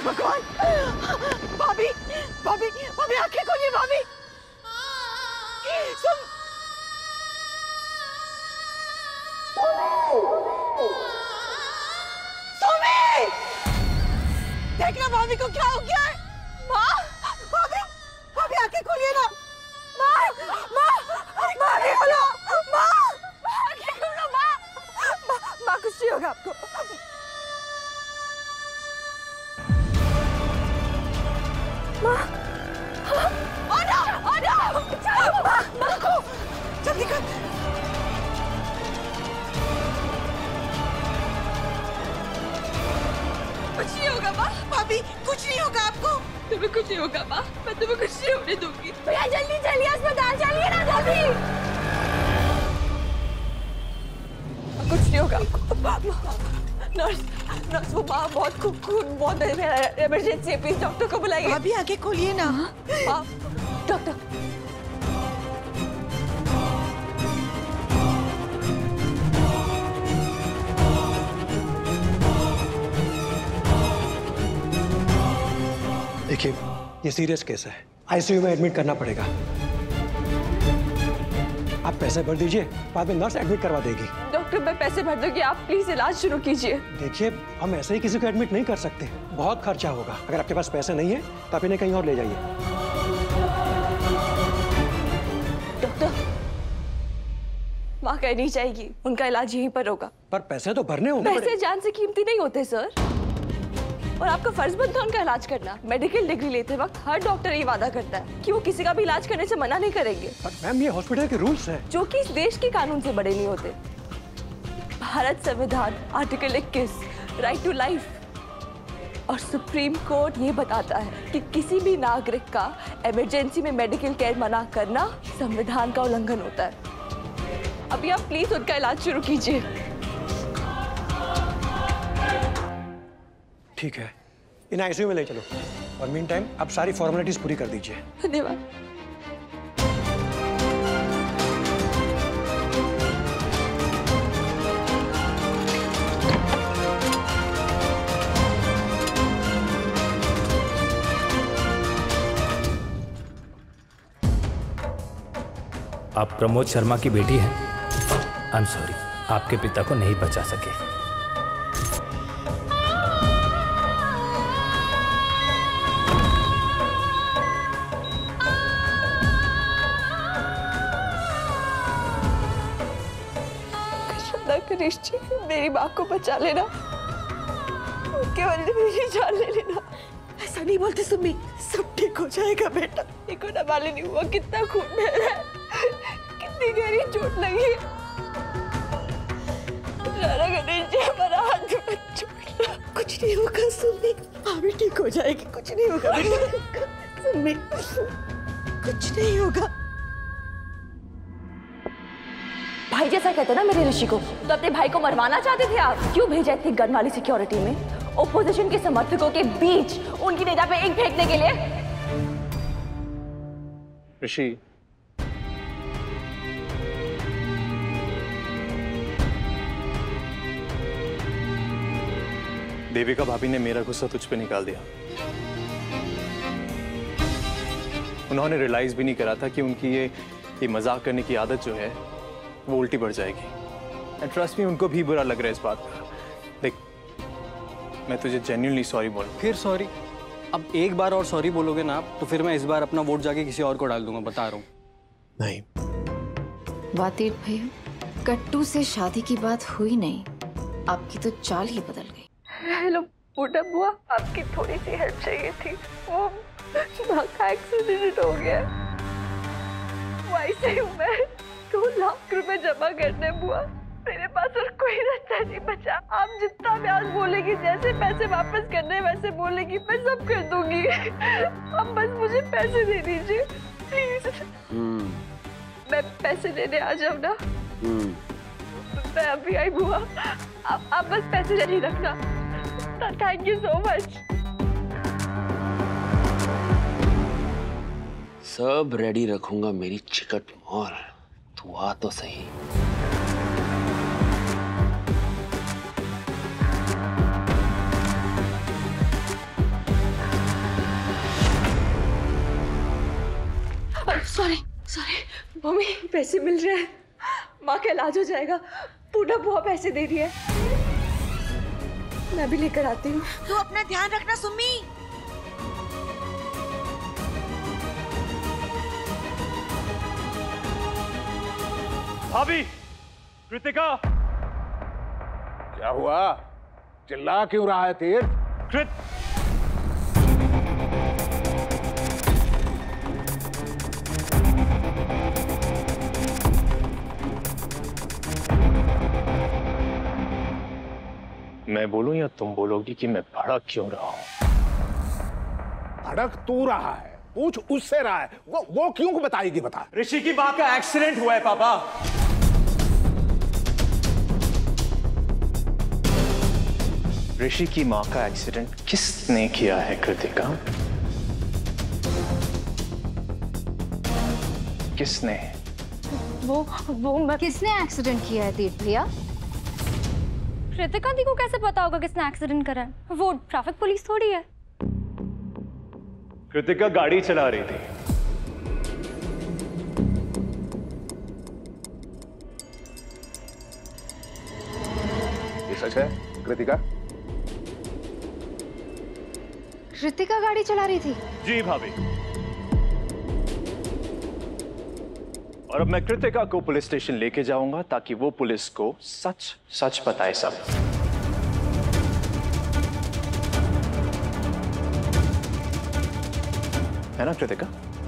भगवान। भाभी भाभी भाभी आंखें खोलिए भाभी। सुमी, देखना भाभी को क्या हो गया है। माँ, भाभी भाभी आंखें खोलिए ना। माँ माँ माँ आंखें खोलो। माँ आंखें खोलो। माँ माँ कुछ नहीं होगा आपको। माँ माँ को जल्दी कर। कुछ नहीं होगा माँ। भाभी कुछ नहीं होगा आपको। तुम्हें कुछ नहीं होगा माँ, मैं तुम्हें कुछ नहीं होने दूंगी। भैया जल्दी चलिए अस्पताल, चलिए ना जल्दी। कुछ नहीं होगा आपको। नर्स नर्स वो माँ बहुत खून बहुत इमरजेंसी है, प्लीज डॉक्टर को बुलाइए। भाभी आंखें खोलिए ना। डॉक्टर देखिए ये सीरियस केस है, आईसीयू में एडमिट करना पड़ेगा। आप पैसे भर दीजिए, बाद में नर्स एडमिट करवा देगी। डॉक्टर मैं पैसे भर दूंगी, आप प्लीज इलाज शुरू कीजिए। देखिए हम ऐसे ही किसी को एडमिट नहीं कर सकते, बहुत खर्चा होगा। अगर आपके पास पैसे नहीं है तो आप इन्हें कहीं और ले जाइए। डॉक्टर माँ कहीं नहीं जाएगी, उनका इलाज यहीं पर होगा। पर पैसे तो भरने होंगे। पैसे जान से कीमती नहीं होते सर, और आपका फर्ज बनता है उनका इलाज करना। मेडिकल डिग्री लेते वक्त हर डॉक्टर ये वादा करता है कि वो किसी का भी इलाज करने से मना नहीं करेंगे। पर मैम ये हॉस्पिटल के रूल्स हैं, जो कि इस देश के कानून से बड़े नहीं होते। भारत संविधान आर्टिकल 21 राइट टू लाइफ और सुप्रीम कोर्ट ये बताता है कि किसी भी नागरिक का इमरजेंसी में मेडिकल केयर मना करना संविधान का उल्लंघन होता है। अभी आप प्लीज उनका इलाज शुरू कीजिए। ठीक है, इन्हें आईसीयू में ले चलो और मीन टाइम आप सारी फॉर्मेलिटीज पूरी कर दीजिए। धन्यवाद। आप प्रमोद शर्मा की बेटी हैं। आई एम सॉरी, आपके पिता को नहीं बचा सके। मेरी माँ को बचा लेना, उनके बदले मेरी जान ले लेना। ऐसा नहीं बोलते सुमी, सब ठीक हो जाएगा बेटा। देखो ना मालूम नहीं हुआ कितना खून बह रहा है, कितनी गहरी चोट लगी है। हमारा हाथ छोड़ना, कुछ नहीं होगा सुमी, भाभी ठीक हो जाएगी, कुछ नहीं होगा बेटा। सुमी कुछ नहीं होगा। भाई जैसा कहते ना मेरे ऋषि को, तो अपने भाई को मरवाना चाहते थे आप। क्यों भेजा इतनी गन वाली सिक्योरिटी में ओपोजिशन के समर्थकों के बीच उनकी निगाह पे ईंट फेंकने के लिए? ऋषि देविका भाभी ने मेरा गुस्सा तुझ पे निकाल दिया। उन्होंने रियलाइज भी नहीं करा था कि उनकी ये मजाक करने की आदत जो है वो उल्टी बढ़ जाएगी। एंड ट्रस्ट मी, उनको भी बुरा लग रहा है इस बात का। देख मैं तुझे जेन्युइनली सॉरी बोल। फिर सॉरी? अब एक बार और सॉरी बोलोगे ना आप, तो फिर मैं इस बार अपना वोट जाके किसी और को डाल दूंगा, बता रहा हूँ। नहीं वातिद भैया, कट्टू से शादी की बात हुई नहीं, आपकी तो चाल ही बदल गई। हेलो बूढ़ा बुआ, आपकी थोड़ी सी हेल्प चाहिए थी। वो माँ का एक्सीडेंट हो गया, वहीं से हूँ मैं। 2 लाख रुपए जमा करने बुआ, मेरे पास और कोई रास्ता नहीं बचा। आप जितना ब्याज बोलेगी, जैसे पैसे वापस करने वैसे बोलेगी, मैं सब कर दूंगी। आप बस मुझे पैसे दे दीजिए प्लीज। मैं पैसे लेने आ जाऊँ ना? मैं अभी आई बुआ, आप बस पैसे रेडी रखना। Thank you so much. सब रेडी रखूंगा मेरी चिकट मोर, तू आ तो सही। सॉरी सॉरी मम्मी, पैसे मिल रहे हैं, माँ का इलाज हो जाएगा। पूना बुआ पैसे दे रही है, मैं भी लेकर आती हूँ। तू अपना ध्यान रखना सुम्मी। भाभी, कृतिका। क्या हुआ? चिल्ला क्यों रहा है तीर्थ? मैं बोलूं या तुम बोलोगी कि मैं भड़क क्यों रहा हूं? भड़क तू रहा है, पूछ उससे रहा है। वो क्यों बताएगी, बता। ऋषि की मां का एक्सीडेंट हुआ है पापा। ऋषि की मां का एक्सीडेंट किसने किया है कृतिका? किसने? वो मैं... किसने एक्सीडेंट किया है तीर्थ भैया? कृतिका दी को कैसे पता होगा किसने एक्सीडेंट करा है? वो ट्रैफिक पुलिस थोड़ी है। कृतिका गाड़ी चला रही थी। ये सच है कृतिका? कृतिका गाड़ी चला रही थी? जी भाभी। और अब मैं कृतिका को पुलिस स्टेशन लेके जाऊंगा ताकि वो पुलिस को सच सच बताए सब। है ना कृतिका?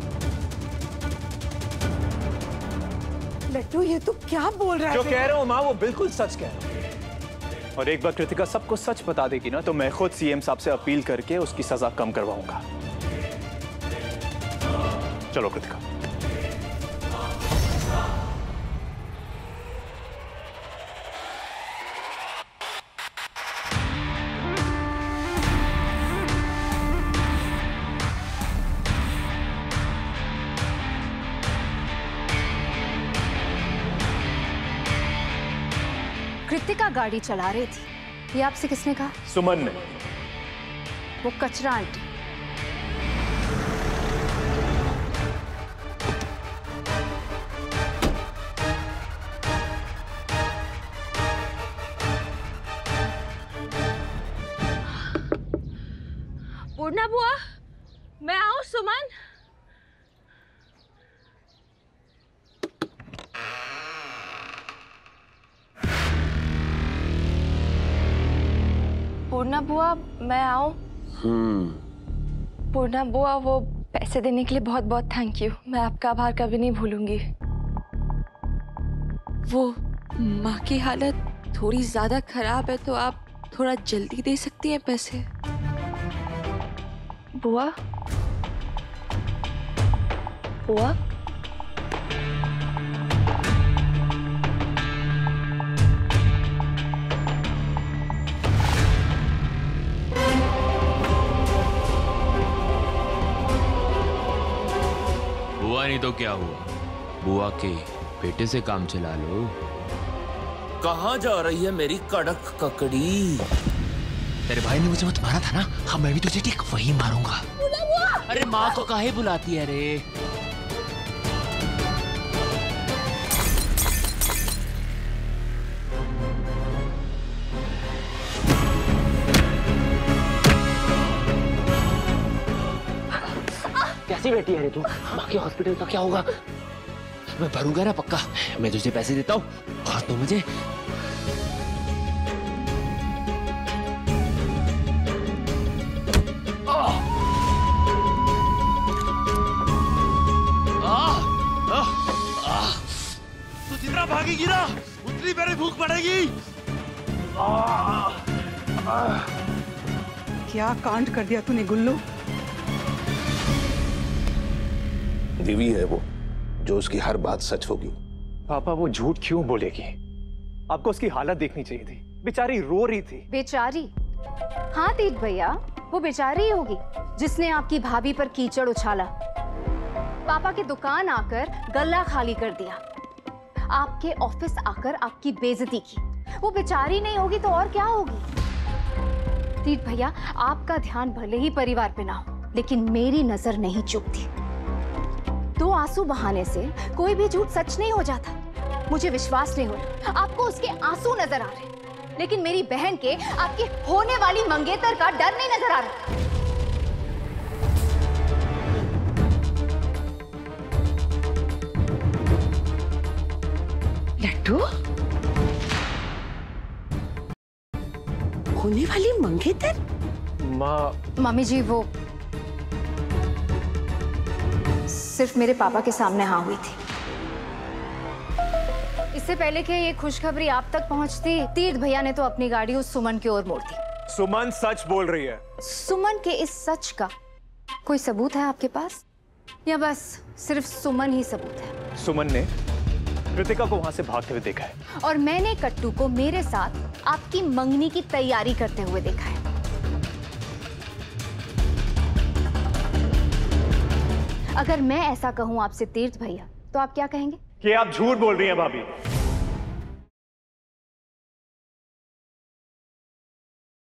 लट्टू, ये तू क्या बोल रहा है? जो कह रहा हूं माँ वो बिल्कुल सच कह रहा हूं। और एक बार कृतिका सबको सच बता देगी ना तो मैं खुद सीएम साहब से अपील करके उसकी सजा कम करवाऊंगा। चलो कृतिका। कृतिका गाड़ी चला रही थी, ये आपसे किसने कहा? सुमन ने। वो कचरा आंटी। पूर्णा बुआ, मैं आऊं सुमन? पूर्णा बुआ, मैं आऊं? पूर्णा बुआ, वो पैसे देने के लिए बहुत बहुत थैंक यू। मैं आपका आभार कभी नहीं भूलूंगी। वो माँ की हालत थोड़ी ज्यादा खराब है तो आप थोड़ा जल्दी दे सकती हैं पैसे? बुआ? बुआ? हुआ नहीं तो क्या हुआ? बुआ के बेटे से काम चला लो। कहाँ जा रही है मेरी कड़क ककड़ी? तेरे भाई ने मुझे मत मारा था ना? हाँ, मैं भी तुझे ठीक वही मारूंगा। अरे माँ को काहे बुलाती है रे? कैसी बेटी है रे तू? माँ के हॉस्पिटल का क्या होगा? मैं भरूंगा ना पक्का। मैं तुझे पैसे देता हूँ और तू मुझे तू जितना भागेगी ना उतनी मेरी भूख बढ़ेगी। क्या कांड कर दिया तूने गुल्लू? बीवी है वो, जो उसकी हर बात सच होगी। पापा वो झूठ क्यों बोलेगी? आपको उसकी हालत देखनी चाहिए थी, बेचारी रो रही थी। बेचारी? हाँ तीर्थ भैया, वो बेचारी ही होगी जिसने आपकी भाभी पर कीचड़ उछाला, पापा की दुकान आकर गल्ला खाली कर दिया, आपके ऑफिस आकर आपकी बेइज्जती की। वो बेचारी नहीं होगी तो और क्या होगी? तीर्थ भैया, आपका ध्यान भले ही परिवार पे ना हो, लेकिन मेरी नजर नहीं चूकती। 2 दो आंसू बहाने से कोई भी झूठ सच नहीं हो जाता। मुझे विश्वास नहीं हो रहा, आपको उसके आंसू नजर आ रहे हैं, लेकिन मेरी बहन के आपकी होने वाली मंगेतर का डर नहीं नजर आ रहा। लड्डू, होने वाली मंगेतर? मम्मी जी, वो सिर्फ मेरे पापा के सामने हाँ हुई थी। इससे पहले कि ये खुशखबरी आप तक पहुंचती, तीर्थ भैया ने तो अपनी गाड़ी उस सुमन की ओर मोड़ दी। सुमन सच बोल रही है। सुमन के इस सच का कोई सबूत है आपके पास, या बस सिर्फ सुमन ही सबूत है? सुमन ने कृतिका को वहां से भागते हुए देखा है और मैंने कट्टू को मेरे साथ आपकी मंगनी की तैयारी करते हुए देखा है। अगर मैं ऐसा कहूं आपसे तीर्थ भैया, तो आप क्या कहेंगे? कि आप झूठ बोल रही हैं भाभी।